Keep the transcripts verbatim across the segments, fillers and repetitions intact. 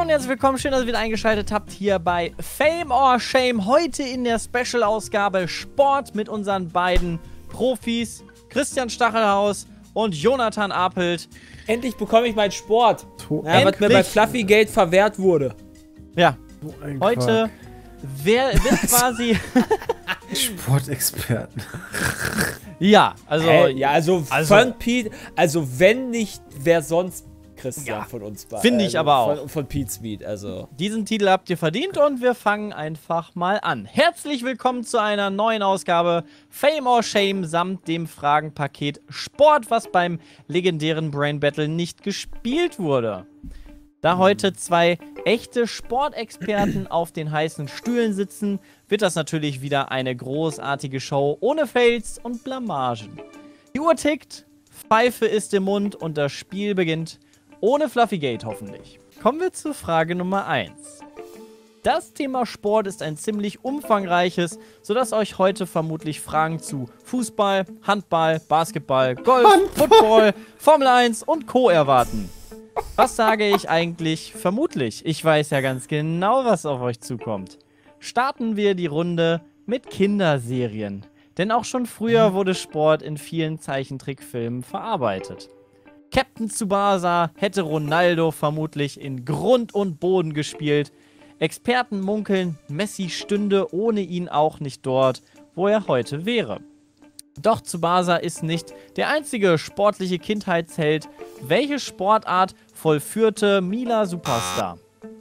Hallo und herzlich willkommen, schön, dass ihr wieder eingeschaltet habt hier bei Fame or Shame. Heute in der Special-Ausgabe Sport mit unseren beiden Profis, Christian Stachelhaus und Jonathan Apelt. Endlich bekomme ich meinen Sport, ja, was mir bei Fluffygate verwehrt wurde. Ja, heute wer wird quasi... Sportexperten. Ja, also... Äh, ja, also, also von Pete, also wenn nicht, wer sonst Christian ja, von uns war. Finde ich also aber auch. Von, von Pete Speed, also. Diesen Titel habt ihr verdient und wir fangen einfach mal an. Herzlich willkommen zu einer neuen Ausgabe Fame or Shame samt dem Fragenpaket Sport, was beim legendären Brain Battle nicht gespielt wurde. Da heute zwei echte Sportexperten auf den heißen Stühlen sitzen, wird das natürlich wieder eine großartige Show ohne Fails und Blamagen. Die Uhr tickt, Pfeife ist im Mund und das Spiel beginnt. Ohne Fluffygate hoffentlich. Kommen wir zur Frage Nummer eins. Das Thema Sport ist ein ziemlich umfangreiches, sodass euch heute vermutlich Fragen zu Fußball, Handball, Basketball, Golf, Handball. Football, Formel eins und Co. erwarten. Was sage ich eigentlich? Vermutlich. Ich weiß ja ganz genau, was auf euch zukommt. Starten wir die Runde mit Kinderserien. Denn auch schon früher wurde Sport in vielen Zeichentrickfilmen verarbeitet. Captain Tsubasa hätte Ronaldo vermutlich in Grund und Boden gespielt. Experten munkeln, Messi stünde ohne ihn auch nicht dort, wo er heute wäre. Doch Tsubasa ist nicht der einzige sportliche Kindheitsheld. Welche Sportart vollführte Mila Superstar?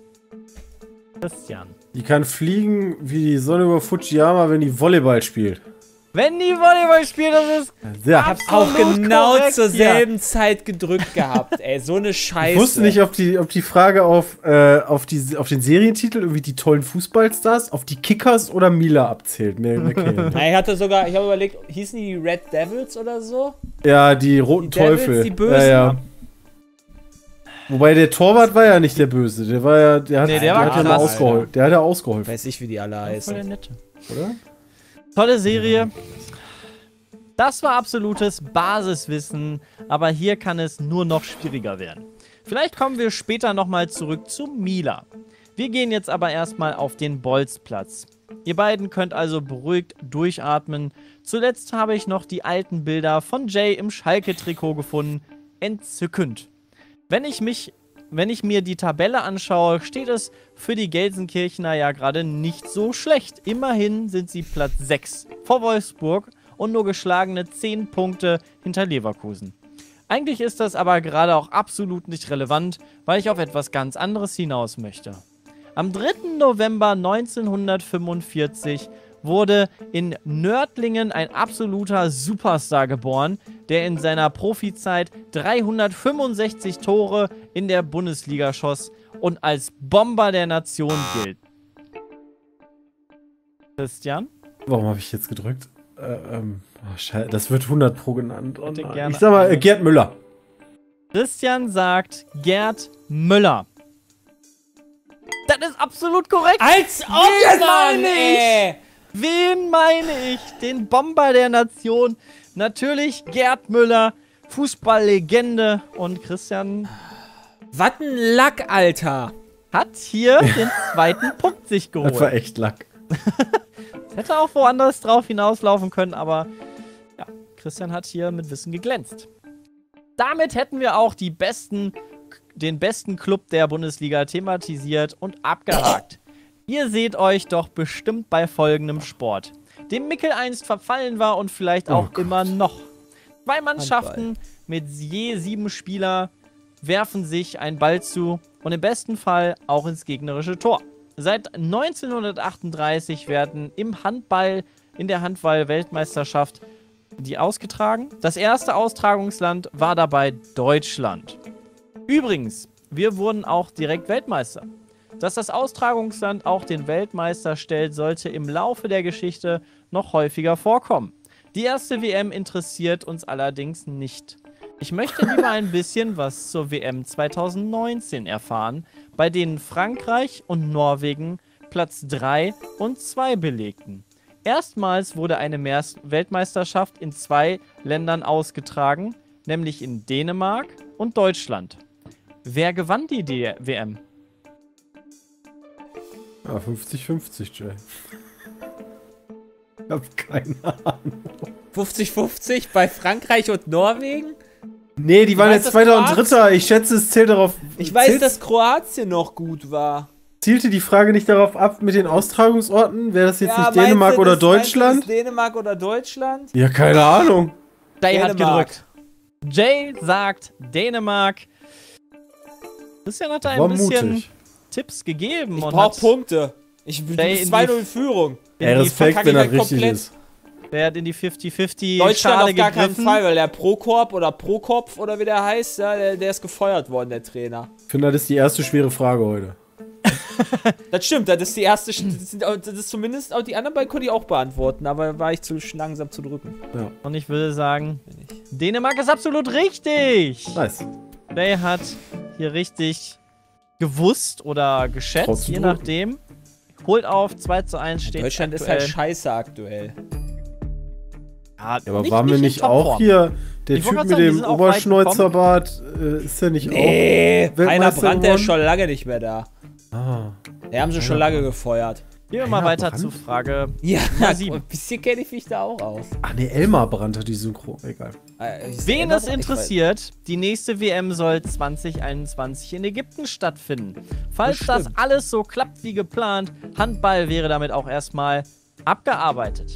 Christian. Die kann fliegen wie die Sonne über Fujiyama, wenn die Volleyball spielt. Wenn die Volleyball spielt, das ist ja. Ich hab's auch genau korrekt, zur selben ja. Zeit gedrückt gehabt, ey. So eine Scheiße. Ich wusste nicht, ob die, ob die Frage auf, äh, auf, die, auf den Serientitel, irgendwie die tollen Fußballstars, auf die Kickers oder Mila abzählt. Mehr, mehr Na, ich hatte sogar, ich habe überlegt, hießen die Red Devils oder so? Ja, die roten die Devils, Teufel. Die Bösen. Ja, ja. Wobei der Torwart war ja nicht der Böse. Der war ja, der hat, nee, der der war hat ja mal ausgeholfen. Der hat ja ausgeholfen. Weiß ich, wie die alle heißen. Voll der Nette. Oder? Tolle Serie. Das war absolutes Basiswissen, aber hier kann es nur noch schwieriger werden. Vielleicht kommen wir später nochmal zurück zu Mila. Wir gehen jetzt aber erstmal auf den Bolzplatz. Ihr beiden könnt also beruhigt durchatmen. Zuletzt habe ich noch die alten Bilder von Jay im Schalke-Trikot gefunden. Entzückend. Wenn ich mich, wenn ich mir die Tabelle anschaue, steht es für die Gelsenkirchener ja gerade nicht so schlecht. Immerhin sind sie Platz sechs vor Wolfsburg und nur geschlagene zehn Punkte hinter Leverkusen. Eigentlich ist das aber gerade auch absolut nicht relevant, weil ich auf etwas ganz anderes hinaus möchte. Am dritten November neunzehnhundertfünfundvierzig wurde in Nördlingen ein absoluter Superstar geboren, der in seiner Profizeit dreihundertfünfundsechzig Tore in der Bundesliga schoss und als Bomber der Nation gilt. Christian? Warum habe ich jetzt gedrückt? Äh, ähm, oh, Scheiße, das wird hundert pro genannt. Oh, gerne ich sag mal, äh, Gerd Müller. Christian sagt Gerd Müller. Das ist absolut korrekt. Als ob, Wen Mann, meine ey! ich? Wen meine ich? Den Bomber der Nation. Natürlich Gerd Müller, Fußballlegende. Und Christian Was ein Lack, Alter. hat hier den zweiten Punkt sich geholt. Das war echt Lack. Hätte auch woanders drauf hinauslaufen können, aber ja, Christian hat hier mit Wissen geglänzt. Damit hätten wir auch die besten, den besten Club der Bundesliga thematisiert und abgehakt. Ihr seht euch doch bestimmt bei folgendem Sport, dem Mickel einst verfallen war und vielleicht auch Oh immer noch. Zwei Mannschaften mit je sieben Spieler werfen sich einen Ball zu und im besten Fall auch ins gegnerische Tor. Seit neunzehnhundertachtunddreißig werden im Handball, in der Handball-Weltmeisterschaft die ausgetragen. Das erste Austragungsland war dabei Deutschland. Übrigens, wir wurden auch direkt Weltmeister. Dass das Austragungsland auch den Weltmeister stellt, sollte im Laufe der Geschichte noch häufiger vorkommen. Die erste W M interessiert uns allerdings nicht. Ich möchte lieber ein bisschen was zur W M zweitausendneunzehn erfahren, bei denen Frankreich und Norwegen Platz drei und zwei belegten. Erstmals wurde eine Meer- Weltmeisterschaft in zwei Ländern ausgetragen, nämlich in Dänemark und Deutschland. Wer gewann die D W M? Ja, fünfzig fünfzig, Jay. Ich hab keine Ahnung. fünfzig fünfzig bei Frankreich und Norwegen? Nee, die Ich waren weiß, jetzt dass Zweiter und Kroatien- Dritter. Ich schätze, es zählt darauf. Ich weiß, zählt, dass Kroatien noch gut war. Zielte die Frage nicht darauf ab mit den Austragungsorten? Wäre das jetzt Ja, nicht Dänemark meinst du, oder das- meinst du, das Deutschland? ist Dänemark oder Deutschland? Ja, keine Ahnung. Jay hat Dänemark. gedrückt. Jay sagt Dänemark. Christian hat da ein War bisschen mutig. Tipps gegeben. Ich und brauch hat Punkte. Ich bin Jay in die- zwei null in Führung. in Ey, die Respekt, verkacke wenn ich das halt richtig komplett. ist. Wer hat in die fünfzig fünfzig Deutschland Schale auf gar keinen gegriffen? Fall, weil der Prokorb oder Prokopf oder wie der heißt, ja, der, der ist gefeuert worden, der Trainer. Ich finde, das ist die erste schwere Frage heute. Das stimmt, das ist die erste, das, sind, auch- das ist zumindest, auch die anderen beiden konnte ich auch beantworten, aber war ich zu langsam zu drücken. Ja, Und ich würde sagen, Dänemark ist absolut richtig. nice. Jay hat hier richtig gewusst oder geschätzt, Traut zu je drücken. nachdem. Holt auf, zwei zu eins steht Deutschland ist aktuell. halt scheiße aktuell. Ja, Ja, aber nicht- waren wir in nicht auch Topform. hier, der Ich wollte Typ grad mit sagen, die dem sind auch weit Oberschneuzerbart, äh, ist der nicht Nee, auch Heiner Weltmeister Brandt, der ist geworden? schon lange nicht mehr da. Ah, Der haben sie schon lange gefeuert. Gehen wir mal Heiner weiter Brandt? zur Frage. Ja, Nummer sieben. ein bisschen kenne ich mich da auch aus. ach nee, Elmar Brandt hat die Synchro, egal. Äh, ich- Wen ich- es interessiert, die nächste W M soll zwanzig einundzwanzig in Ägypten stattfinden. Falls Das das stimmt. alles so klappt wie geplant, Handball wäre damit auch erstmal abgearbeitet.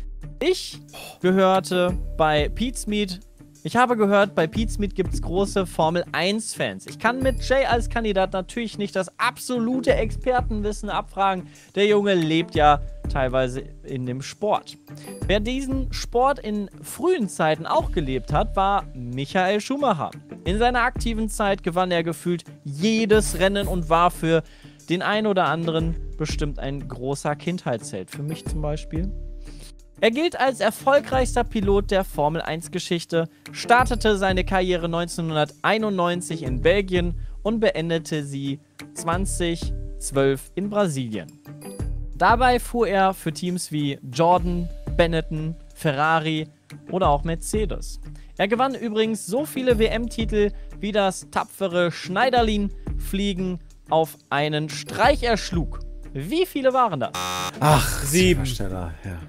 Ich gehörte bei Pete's Meat. Ich habe gehört, bei Pete's Meat gibt es große Formel eins Fans. Ich kann mit Jay als Kandidat natürlich nicht das absolute Expertenwissen abfragen. Der Junge lebt ja teilweise in dem Sport. Wer diesen Sport in frühen Zeiten auch gelebt hat, war Michael Schumacher. In seiner aktiven Zeit gewann er gefühlt jedes Rennen und war für den einen oder anderen bestimmt ein großer Kindheitsheld. Für mich zum Beispiel. Er gilt als erfolgreichster Pilot der Formel eins Geschichte, startete seine Karriere neunzehnhunderteinundneunzig in Belgien und beendete sie zweitausendzwölf in Brasilien. Dabei fuhr er für Teams wie Jordan, Benetton, Ferrari oder auch Mercedes. Er gewann übrigens so viele W M-Titel, wie das tapfere Schneiderlin Fliegen auf einen Streich erschlug. Wie viele waren das? Ach, Sieben. Schneller, ja.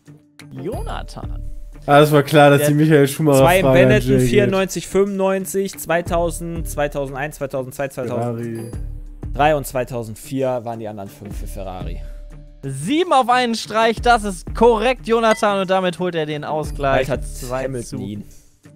Jonathan. Ah, das war klar, dass Der- die Michael Schumacher Zwei in Frage an Benetton, Jay geht. vierundneunzig, fünfundneunzig, zweitausend, zweitausendeins, zweitausendzwei, zweitausenddrei Ferrari. und zweitausendvier waren die anderen fünf für Ferrari. Sieben auf einen Streich, das ist korrekt, Jonathan. Und damit holt er den Ausgleich. Bald hat zwei Hamilton zu ihn.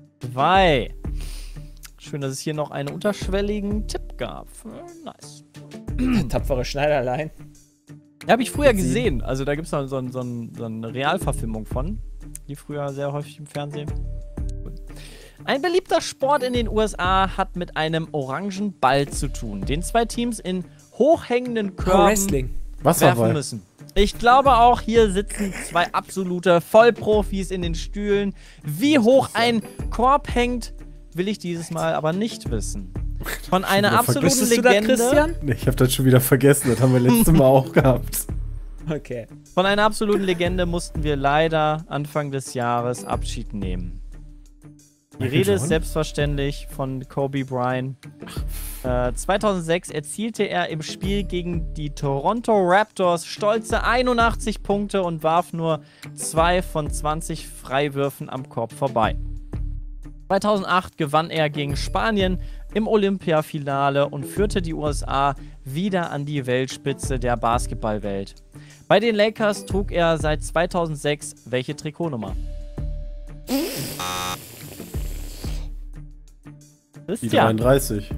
zwei. Schön, dass es hier noch einen unterschwelligen Tipp gab. Nice. Tapfere Schneiderlein. Ja, habe ich früher Mit sieben. gesehen. Also da gibt es so, so, so, so eine Realverfilmung von. Die früher sehr häufig im Fernsehen. Cool. Ein beliebter Sport in den U S A hat mit einem orangen Ball zu tun, den zwei Teams in hochhängenden Pro Körben Wrestling. werfen Wasserball. müssen. Ich glaube auch, hier sitzen zwei absolute Vollprofis in den Stühlen. Wie hoch ein Korb hängt, will ich dieses Mal aber nicht wissen. Von einer wieder absoluten vergessen. Wusstest du das, Legende. Christian? Nee, ich hab das schon wieder vergessen, das haben wir letztes Mal auch gehabt. Okay. Von einer absoluten Legende mussten wir leider Anfang des Jahres Abschied nehmen. Die Michael Rede ist Jordan? selbstverständlich von Kobe Bryant. Äh, zweitausendsechs erzielte er im Spiel gegen die Toronto Raptors stolze einundachtzig Punkte und warf nur zwei von zwanzig Freiwürfen am Korb vorbei. zweitausendacht gewann er gegen Spanien im Olympiafinale und führte die U S A wieder an die Weltspitze der Basketballwelt. Bei den Lakers trug er seit zweitausendsechs welche Trikotnummer? Die Christian, dreiunddreißig.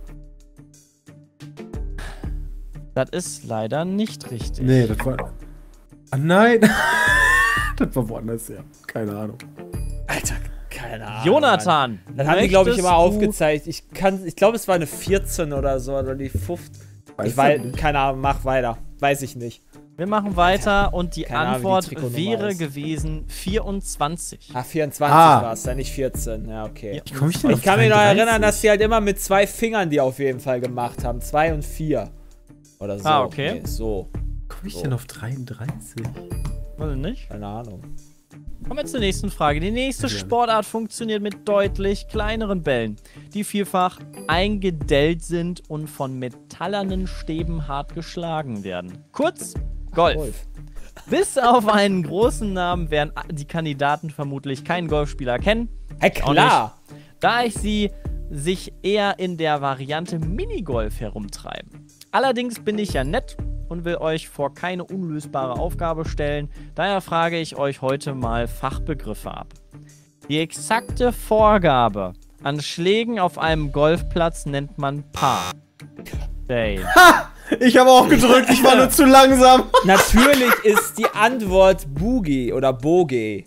das ist leider nicht richtig. Nee, das war. Ah nein! Das war woanders, ja. Keine Ahnung. Alter, keine Ahnung. Jonathan, Dann haben die, glaube ich, möchtest immer du- aufgezeigt. Ich kann, ich glaube, es war eine vierzehn oder so, oder die fünfzehn. Weiß Ich weiß, das nicht. keine Ahnung, mach weiter. Weiß ich nicht. Wir machen weiter und die Keine Ahnung, wie die Antwort Trikotnummer wäre ist. gewesen vierundzwanzig. Ah, vierundzwanzig Ah. war es, dann nicht vierzehn. Ja, okay. Ja. Wie komm ich denn Ich auf kann mich noch dreiunddreißig? erinnern, dass die halt immer mit zwei Fingern die auf jeden Fall gemacht haben. Zwei und vier. Oder so. Ah, okay. Nee, so. Wie komm ich So. denn auf dreiunddreißig? Weiß ich nicht. Keine Ahnung. Kommen wir zur nächsten Frage. Die nächste Sportart funktioniert mit deutlich kleineren Bällen, die vielfach eingedellt sind und von metallernen Stäben hart geschlagen werden. Kurz, Golf. Golf. Bis auf einen großen Namen werden die Kandidaten vermutlich keinen Golfspieler kennen. Hey, klar. Da ich sie sich eher in der Variante Minigolf herumtreiben. Allerdings bin ich ja nett und will euch vor keine unlösbare Aufgabe stellen. Daher frage ich euch heute mal Fachbegriffe ab. Die exakte Vorgabe an Schlägen auf einem Golfplatz nennt man Paar. Jay. Ha! Ich habe auch gedrückt, ich war nur zu langsam. Natürlich ist die Antwort Boogie oder Bogey.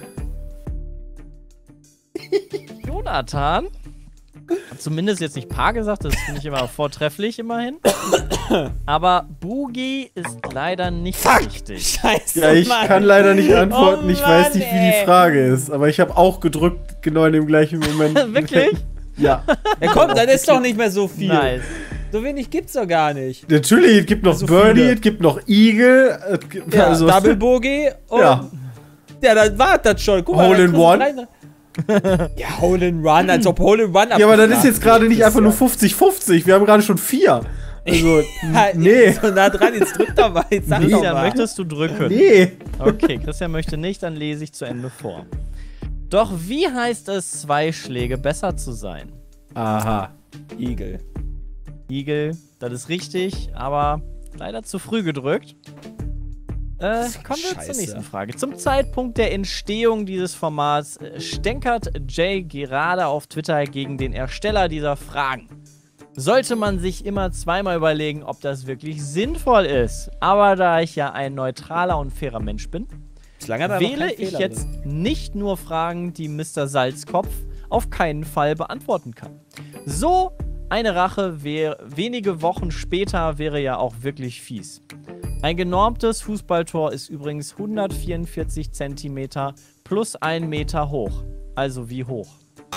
Jonathan hat zumindest jetzt nicht Paar gesagt, das finde ich immer vortrefflich immerhin. Aber Boogie ist leider nicht richtig. Scheiße, Ja, ich Mann. kann leider nicht antworten, Oh ich weiß Mann, nicht, wie ey. die Frage ist. Aber ich habe auch gedrückt, genau in dem gleichen Moment. Wirklich? Ja. Ja, komm, dann ist doch nicht mehr so viel. Nice. So wenig gibt's doch gar nicht. Natürlich, es gibt noch So Birdie, viele. es gibt noch Eagle. Es gibt, Ja, also, Double Bogey und... Ja. Ja, dann war das schon. Guck Hole da in kriegst du One. drei- Ja, Hole in One, als ob Hole in One Ja, aber das ist jetzt gerade nicht ist einfach nur ja- fünfzig fünfzig. Wir haben gerade schon vier. Also, Ja, nee. So nah dran, jetzt drück doch mal. Jetzt sag doch Christian, mal. möchtest du drücken? Nee. Okay, Christian möchte nicht, dann lese ich zu Ende vor. Doch wie heißt es, zwei Schläge besser zu sein? Aha. Igel. Igel, das ist richtig, aber leider zu früh gedrückt. Äh, kommen wir Scheiße. zur nächsten Frage. Zum Zeitpunkt der Entstehung dieses Formats äh, stänkert Jay gerade auf Twitter gegen den Ersteller dieser Fragen. Sollte man sich immer zweimal überlegen, ob das wirklich sinnvoll ist. Aber da ich ja ein neutraler und fairer Mensch bin, Bislang hat er noch wähle keinen ich Fehler jetzt drin. nicht nur Fragen, die Mister Salzkopf auf keinen Fall beantworten kann. So eine Rache wär, wenige Wochen später wäre ja auch wirklich fies. Ein genormtes Fußballtor ist übrigens hundertvierundvierzig Zentimeter plus ein Meter hoch. Also wie hoch?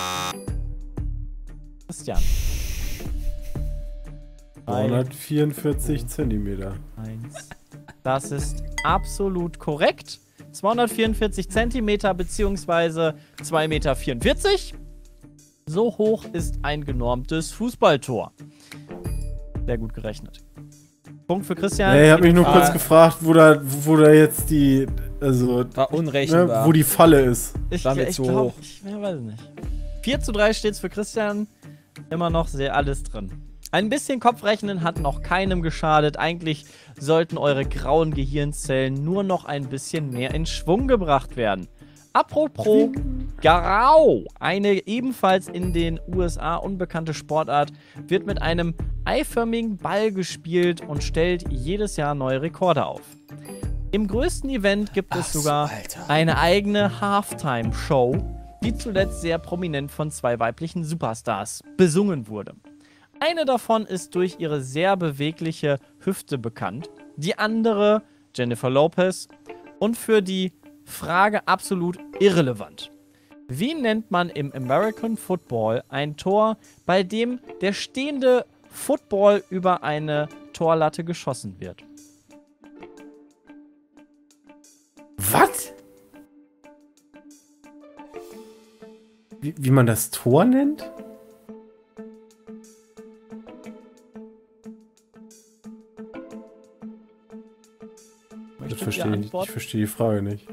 Christian. zweihundertvierundvierzig Zentimeter. Eins. Das ist absolut korrekt. zweihundertvierundvierzig Zentimeter beziehungsweise zwei Meter vierundvierzig. So hoch ist ein genormtes Fußballtor. Sehr gut gerechnet. Punkt für Christian. Nee, ich habe mich nur Ah. kurz gefragt, wo da, wo da jetzt die, also, War ne, unrechenbar. wo die Falle ist. Ich, war mir ich zu glaub, hoch. Ich ja, weiß nicht. vier zu drei steht's für Christian. Immer noch sehr alles drin. Ein bisschen Kopfrechnen hat noch keinem geschadet. Eigentlich sollten eure grauen Gehirnzellen nur noch ein bisschen mehr in Schwung gebracht werden. Apropos Garau, eine ebenfalls in den U S A unbekannte Sportart, wird mit einem eiförmigen Ball gespielt und stellt jedes Jahr neue Rekorde auf. Im größten Event gibt es Ach so, sogar Alter. eine eigene Halftime-Show, die zuletzt sehr prominent von zwei weiblichen Superstars besungen wurde. Eine davon ist durch ihre sehr bewegliche Hüfte bekannt, die andere Jennifer Lopez und für die Frage absolut irrelevant. Wie nennt man im American Football ein Tor, bei dem der stehende Football über eine Torlatte geschossen wird? Was? Wie, wie man das Tor nennt? Das Möchtet ihr verstehe ich, antworten? ich verstehe die Frage nicht.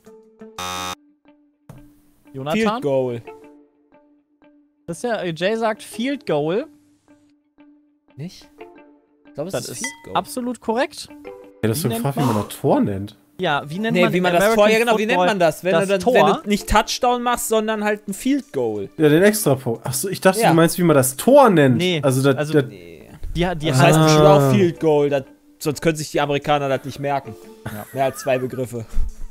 Jonathan? Field Goal. Das ist ja, Jay sagt Field Goal. Nicht? Ich glaube, es Das ist ist Field Goal. absolut korrekt. Ja, das ist so Wie gefragt, nennt wie man- man das Tor nennt. Ja, wie nennt Nee, man wie im man das American Tor, ja genau, wie nennt Football man das? Wenn, das du, dann, Tor? wenn du nicht Touchdown machst, sondern halt ein Field Goal. Ja, den Extrapunkt. Achso, ich dachte, Ja. du meinst, wie man das Tor nennt. Nee, Also, das, also- das, Nee. Die, die Das Ah. heißt heißt, bestimmt auch Field Goal, das, sonst können sich die Amerikaner das nicht merken. Ja. Mehr als zwei Begriffe.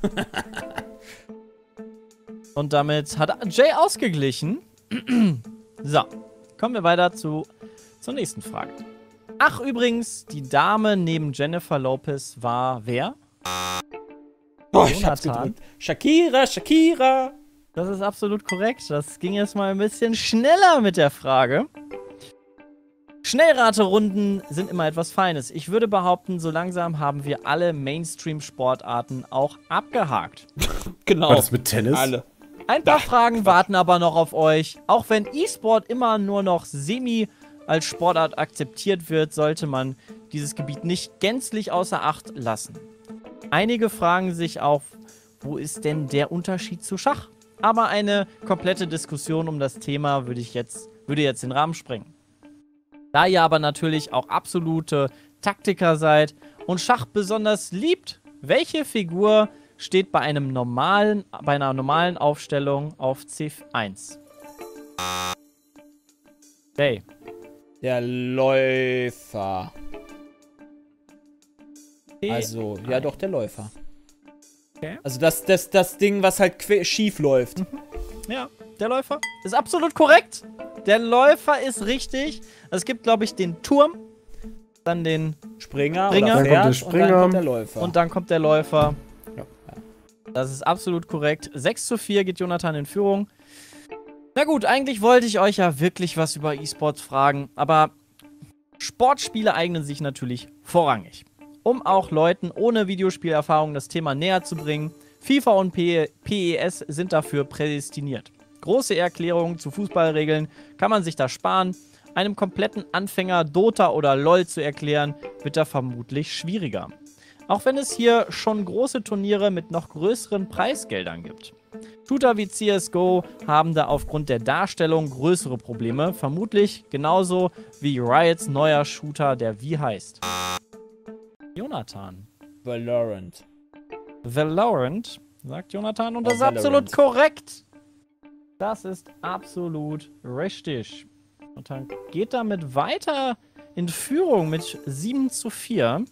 und damit hat Jay ausgeglichen. So, kommen wir weiter zu, zur nächsten Frage. Ach, übrigens, die Dame neben Jennifer Lopez war wer? Oh, ich hab's Jonathan. gedrückt. Shakira, Shakira. Das ist absolut korrekt. Das ging jetzt mal ein bisschen schneller mit der Frage. Schnellraterunden sind immer etwas Feines. Ich würde behaupten, so langsam haben wir alle Mainstream-Sportarten auch abgehakt. Genau. War das mit Tennis? Alle. Ein paar Ach, Fragen Quatsch. warten aber noch auf euch. Auch wenn E-Sport immer nur noch semi als Sportart akzeptiert wird, sollte man dieses Gebiet nicht gänzlich außer Acht lassen. Einige fragen sich auch, wo ist denn der Unterschied zu Schach? Aber eine komplette Diskussion um das Thema würde ich jetzt, würde jetzt den Rahmen sprengen. Da ihr aber natürlich auch absolute Taktiker seid und Schach besonders liebt, welche Figur steht bei einem normalen, bei einer normalen Aufstellung auf C eins? Okay. Der Läufer. C Also, ja doch, der Läufer. Okay. Also das, das, das Ding, was halt que- schief läuft. Ja, der Läufer ist absolut korrekt. Der Läufer ist richtig. Es gibt, glaube ich, den Turm, dann den Springer, Springer. oder Dann kommt der Pferd und dann Springer. kommt der Läufer. und dann kommt der Läufer. Ja. Das ist absolut korrekt. sechs zu vier geht Jonathan in Führung. Na gut, eigentlich wollte ich euch ja wirklich was über E-Sports fragen, aber Sportspiele eignen sich natürlich vorrangig. Um auch Leuten ohne Videospielerfahrung das Thema näher zu bringen, FIFA und P E S sind dafür prädestiniert. Große Erklärungen zu Fußballregeln kann man sich da sparen. Einem kompletten Anfänger Dota oder LoL zu erklären, wird da vermutlich schwieriger. Auch wenn es hier schon große Turniere mit noch größeren Preisgeldern gibt. Shooter wie C S G O haben da aufgrund der Darstellung größere Probleme, vermutlich genauso wie Riots neuer Shooter, der wie heißt. Jonathan. Valorant. Valorant, sagt Jonathan, und das ist Valorant. absolut korrekt. Das ist absolut richtig. Jonathan geht damit weiter in Führung mit sieben zu vier.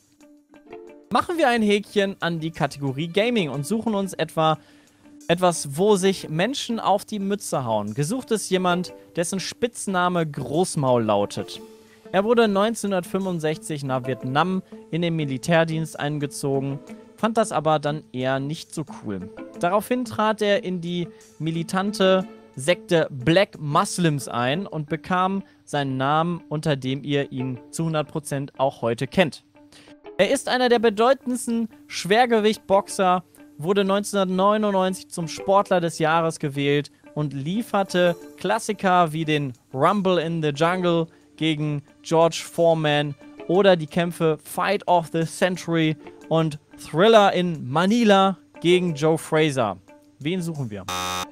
Machen wir ein Häkchen an die Kategorie Gaming und suchen uns etwa etwas, wo sich Menschen auf die Mütze hauen. Gesucht ist jemand, dessen Spitzname Großmaul lautet. Er wurde neunzehnhundertfünfundsechzig nach Vietnam in den Militärdienst eingezogen, fand das aber dann eher nicht so cool. Daraufhin trat er in die militante Sekte Black Muslims ein und bekam seinen Namen, unter dem ihr ihn zu hundert Prozent auch heute kennt. Er ist einer der bedeutendsten Schwergewichtboxer, wurde neunzehnhundertneunundneunzig zum Sportler des Jahres gewählt und lieferte Klassiker wie den Rumble in the Jungle gegen George Foreman oder die Kämpfe Fight of the Century und Thriller in Manila gegen Joe Frazier. Wen suchen wir?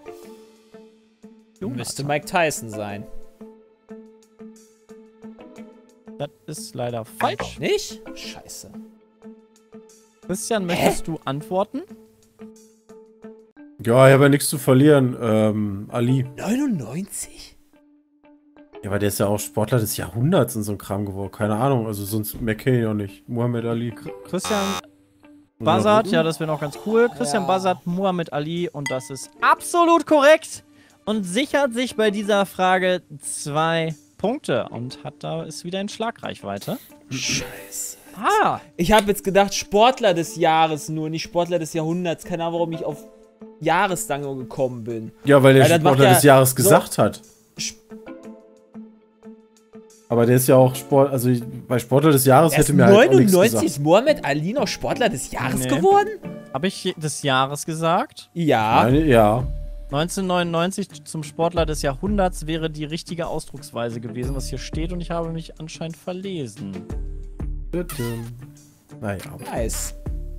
Müsste Mike Tyson sein. Das ist leider falsch. Nicht? Scheiße. Christian, möchtest du antworten? Ja, ich habe ja nichts zu verlieren. Ähm, Ali. neunundneunzig? Ja, aber der ist ja auch Sportler des Jahrhunderts in so einem Kram geworden. Keine Ahnung, also sonst mehr kenne ich auch nicht. Muhammad Ali. Christian Muss Buzzard, man ja, das wäre noch ganz cool. Christian Ja. Buzzard, Muhammad Ali und das ist absolut korrekt und sichert sich bei dieser Frage zwei Punkte und hat da ist wieder in Schlagreichweite. Scheiße. Ah, Ich habe jetzt gedacht, Sportler des Jahres nur, nicht Sportler des Jahrhunderts. Keine Ahnung, warum ich auf Jahresdange gekommen bin. Ja, weil der Ja, das macht Sportler ja des Jahres so- gesagt hat. Sp- Aber der ist ja auch Sport, also ich- bei Sportler des Jahres Erst hätte mir halt auch nichts neunundneunzig gesagt. ist Muhammad Ali noch Sportler des Jahres Nee. geworden? habe ich des Jahres gesagt? Ja. Nein, ja. neunzehnhundertneunundneunzig zum Sportler des Jahrhunderts wäre die richtige Ausdrucksweise gewesen, was hier steht und ich habe mich anscheinend verlesen. Naja, aber Nice.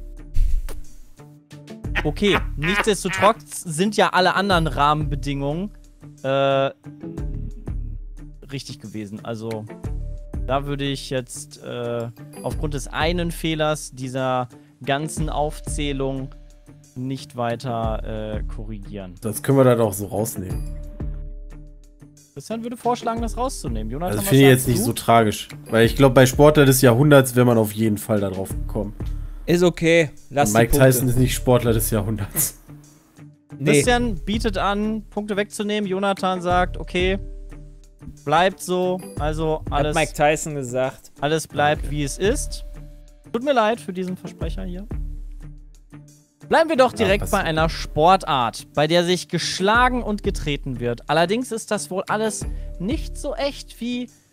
Okay, nichtsdestotrotz sind ja alle anderen Rahmenbedingungen äh, richtig gewesen. Also da würde ich jetzt äh, aufgrund des einen Fehlers dieser ganzen Aufzählung nicht weiter äh, korrigieren. das können wir da doch so rausnehmen. Christian würde vorschlagen, das rauszunehmen. Jonathan, Also was finde ich jetzt sagst nicht du? so tragisch. Weil ich glaube, bei Sportler des Jahrhunderts wäre man auf jeden Fall da drauf gekommen. Ist okay. Lass Und die Mike Punkte. Tyson ist nicht Sportler des Jahrhunderts. Nee. Christian bietet an, Punkte wegzunehmen. Jonathan sagt, okay, bleibt so. Also Hat alles, Mike Tyson gesagt. alles bleibt, wie es ist. Tut mir leid für diesen Versprecher hier. Bleiben wir doch Ja, direkt was- bei einer Sportart, bei der sich geschlagen und getreten wird. Allerdings ist das wohl alles nicht so echt wie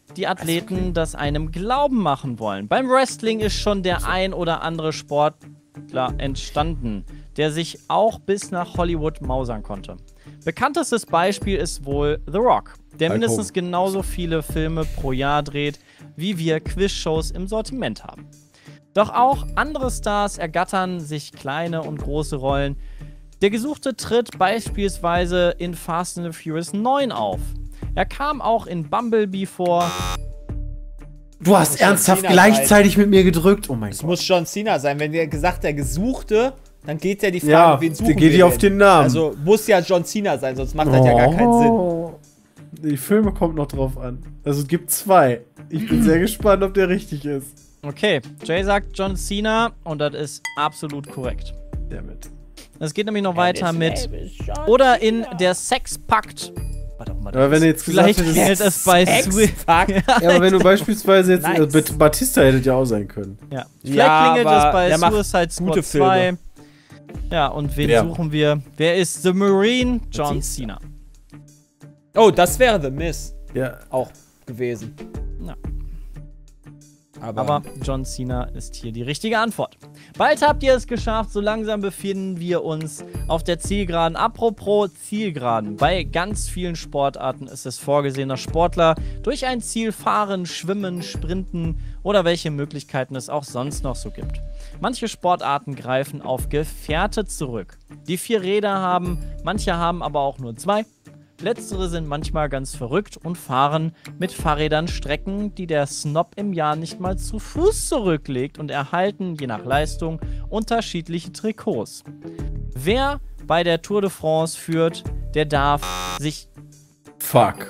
die Athleten das einem Glauben machen wollen. Beim Wrestling ist schon der ein oder andere Sportler entstanden, der sich auch bis nach Hollywood mausern konnte. Bekanntestes Beispiel ist wohl The Rock, der Hulk mindestens Hogan. genauso viele Filme pro Jahr dreht, wie wir Quizshows im Sortiment haben. Doch auch andere Stars ergattern sich kleine und große Rollen. Der Gesuchte tritt beispielsweise in Fast and the Furious neun auf. Er kam auch in Bumblebee vor. Du hast John ernsthaft Cena gleichzeitig mit mir gedrückt. Oh mein Es Gott. muss John Cena sein. Wenn der gesagt der Gesuchte, dann geht ja die Frage, Ja, wen suchen der geht wir ja auf denn? den Namen. Also muss ja John Cena sein, sonst macht das ja gar keinen Sinn. Oh. Die Filme kommt noch drauf an. Also es gibt zwei. Ich bin sehr gespannt, ob der richtig ist. Okay, Jay sagt John Cena und das ist absolut korrekt. Damit. Es geht nämlich noch weiter mit oder in der Sexpakt. Warte auch mal. Aber wenn du jetzt gesagt Vielleicht hättest, klingelt es bei Swift. Fuck. ja, aber wenn du beispielsweise jetzt, Nice. äh, Bat- Batista hättet ja auch sein können. Ja. Vielleicht Ja, klingelt es aber bei der macht Suicide Squad gute zwei. Filme. Ja, und wen Wer? suchen wir? Wer ist The Marine? John Batista. Cena. Oh, das wäre The Miz Ja. auch gewesen. Ja. Aber, Aber John Cena ist hier die richtige Antwort. Bald habt ihr es geschafft, so langsam befinden wir uns auf der Zielgeraden. Apropos Zielgeraden, bei ganz vielen Sportarten ist es vorgesehen, dass Sportler durch ein Ziel fahren, schwimmen, sprinten oder welche Möglichkeiten es auch sonst noch so gibt. Manche Sportarten greifen auf Gefährte zurück, die vier Räder haben, manche haben aber auch nur zwei. Letztere sind manchmal ganz verrückt und fahren mit Fahrrädern Strecken, die der Snob im Jahr nicht mal zu Fuß zurücklegt und erhalten, je nach Leistung, unterschiedliche Trikots. Wer bei der Tour de France führt, der darf sich... Fuck.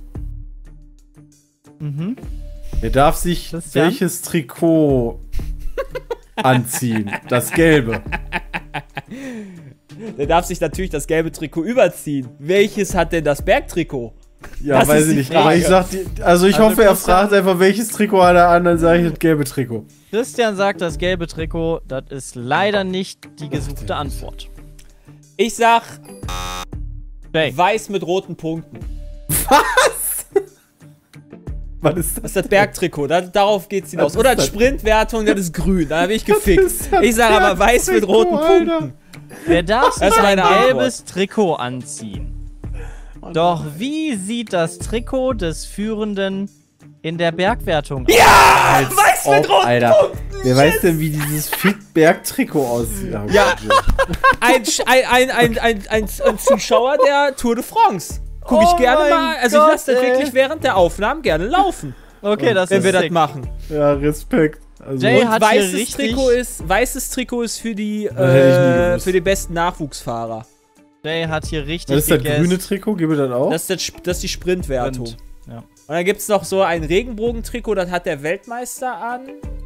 Mhm. Er darf sich Christian? welches Trikot anziehen? Das gelbe. der darf sich natürlich das gelbe Trikot überziehen. Welches hat denn das Bergtrikot? Ja, Das weiß ist ich die nicht. Aber Frage. ich sag, die, also ich Also hoffe, er Christian- fragt einfach, welches Trikot hat er an, dann sage ich das gelbe Trikot. Christian sagt, das gelbe Trikot, das ist leider nicht die gesuchte Antwort. Ich sag Jay. weiß mit roten Punkten. Was ist Das das? ist das Bergtrikot, da, darauf geht's hinaus. Was Oder ist das? Sprintwertung, das ist grün, da habe ich gefixt. ist das Ich sag aber weiß mit Bergtrikot, roten Alter? Punkten. Wer darf sich Das ist ein meine Antwort. gelbes Trikot anziehen? Doch wie sieht das Trikot des Führenden in der Bergwertung aus? Ja! Weiß mit Ob, roten Alter. Punkten! Wer weiß denn, wie dieses Fick-Berg-Trikot aussieht? Oh Ja. Gott. Ein, Sch- ein, ein, ein, ein, ein, ein Zuschauer der Tour de France. Guck ich Oh gerne mein mal. Also Gott, ich lasse das ey. wirklich während der Aufnahmen gerne laufen, Okay, das wenn ist wir das sick. machen. Ja, Respekt. Also, Jay Und hat hier weißes richtig- Trikot ist weißes Trikot ist für die hätte ich nie äh, gewusst. für die besten Nachwuchsfahrer. Jay hat hier richtig was ist das gegessen. grüne Trikot? Gib mir das auch? Das ist, das, Sp- das ist die Sprintwertung. Sprint, ja. Und dann gibt es noch so ein Regenbogentrikot, das hat der Weltmeister an.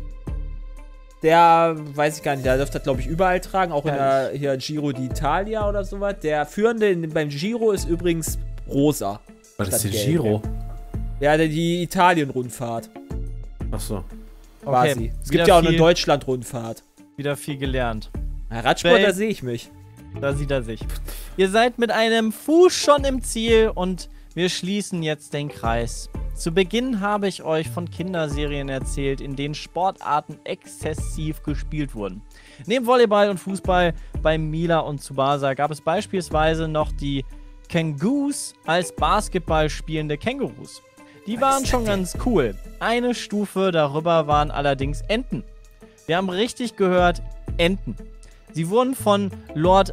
Der, weiß ich gar nicht, der dürfte das, glaube ich, überall tragen, auch in der hier Giro d'Italia oder sowas. Der Führende in, beim Giro ist übrigens rosa. Was ist statt der gelb. Giro? Ja, der- die Italien-Rundfahrt Achso. quasi. Okay, Es wieder gibt ja auch eine viel- Deutschland-Rundfahrt. Wieder viel gelernt. Na, Radsport, Jay. da sehe ich mich. Da sieht er sich. Ihr seid mit einem Fuß schon im Ziel und wir schließen jetzt den Kreis. Zu Beginn habe ich euch von Kinderserien erzählt, in denen Sportarten exzessiv gespielt wurden. Neben Volleyball und Fußball bei Mila und Tsubasa gab es beispielsweise noch die Kangoos als Basketball spielende Kängurus. Die waren schon ganz cool. Eine Stufe darüber waren allerdings Enten. Wir haben richtig gehört, Enten. Sie wurden von Lord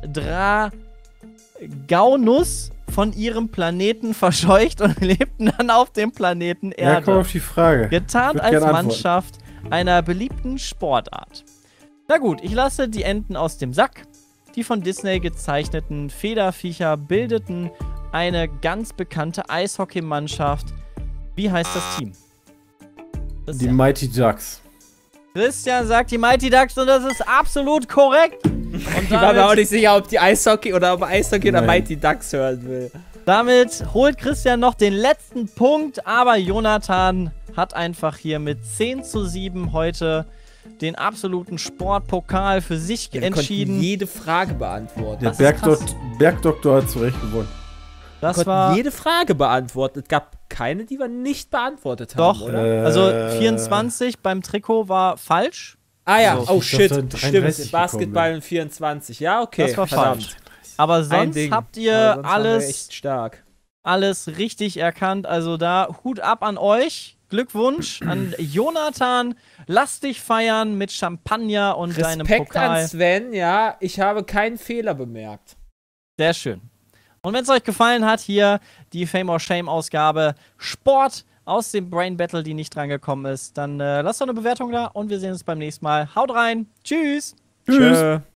Dragaunus von ihrem Planeten verscheucht und lebten dann auf dem Planeten Ja, komm Erde. auf die Frage. Getarnt Ich würd als gern antworten. Mannschaft einer beliebten Sportart. Na gut, ich lasse die Enten aus dem Sack. Die von Disney gezeichneten Federviecher bildeten eine ganz bekannte Eishockeymannschaft. Wie heißt das Team? Die Christian. Mighty Ducks. Christian sagt die Mighty Ducks und das ist absolut korrekt. Und Ich war mir auch damit, nicht sicher, ob die Eishockey oder ob Eishockey oder Nein. Mighty Ducks hören will. damit holt Christian noch den letzten Punkt, aber Jonathan hat einfach hier mit zehn zu sieben heute den absoluten Sportpokal für sich Wir konnten entschieden. jede Frage beantworten. Der Das ist krass. Bergdok Bergdoktor hat zu Recht gewonnen. Das konnten war jede Frage beantworten. Es gab keine, die wir nicht beantwortet haben, Doch, oder? Äh, also vierundzwanzig beim Trikot war falsch. Ah ja, Also, oh ich shit, dachte, stimmt, dreiunddreißig Basketball gekommen und vierundzwanzig. Ja, okay. Das war verdammt. falsch. Aber Ein sonst Ding. habt ihr Aber sonst waren wir alles, echt stark. alles richtig erkannt. Also da Hut ab an euch. Glückwunsch an Jonathan. Lass dich feiern mit Champagner und deinem Respekt Pokal. an Sven, ja, ich habe keinen Fehler bemerkt. Sehr schön. Und wenn es euch gefallen hat, hier die Fame or Shame Ausgabe Sport aus dem Brain Battle, die nicht drangekommen ist, dann äh, lasst doch eine Bewertung da und wir sehen uns beim nächsten Mal. Haut rein. Tschüss. Tschüss. Tschö.